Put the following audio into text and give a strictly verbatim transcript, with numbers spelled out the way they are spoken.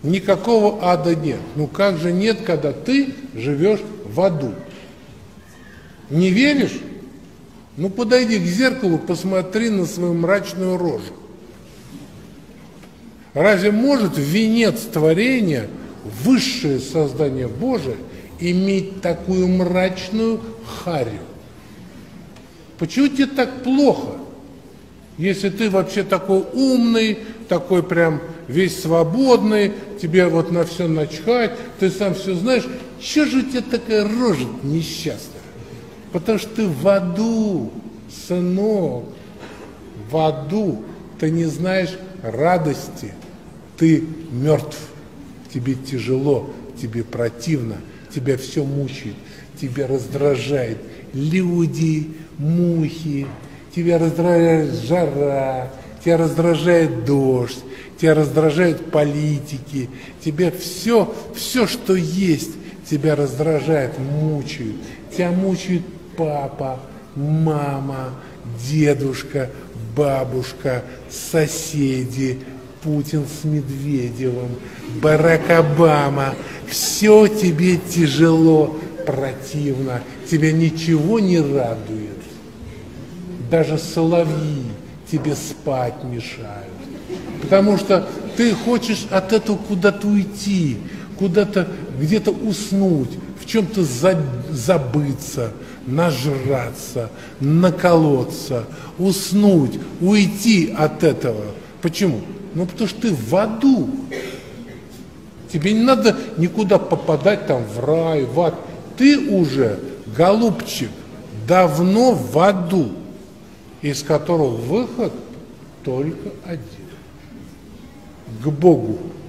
никакого ада нет. Ну как же нет, когда ты живешь в аду? Не веришь? Ну подойди к зеркалу, посмотри на свою мрачную рожу. Разве может венец творения, высшее создание Божие, иметь такую мрачную харю? Почему тебе так плохо, если ты вообще такой умный, такой прям весь свободный, тебе вот на все начхать, ты сам все знаешь, что же у тебя такая рожа несчастная? Потому что ты в аду, сынок, в аду, ты не знаешь радости, ты мертв, тебе тяжело, тебе противно, тебя все мучает, тебя раздражает люди, мухи, тебя раздражает жара, тебя раздражает дождь, тебя раздражают политики, тебя все, все, что есть, тебя раздражает, мучают, тебя мучает папа, мама, дедушка, бабушка, соседи, Путин с Медведевым, Барак Обама. Все тебе тяжело, противно, тебя ничего не радует. Даже соловьи тебе спать мешают. Потому что ты хочешь от этого куда-то уйти, куда-то где-то уснуть, в чем-то забыться, нажраться, наколоться, уснуть, уйти от этого. Почему? Ну, потому что ты в аду. Тебе не надо никуда попадать там в рай, в ад. Ты уже, голубчик, давно в аду, из которого выход только один. К Богу.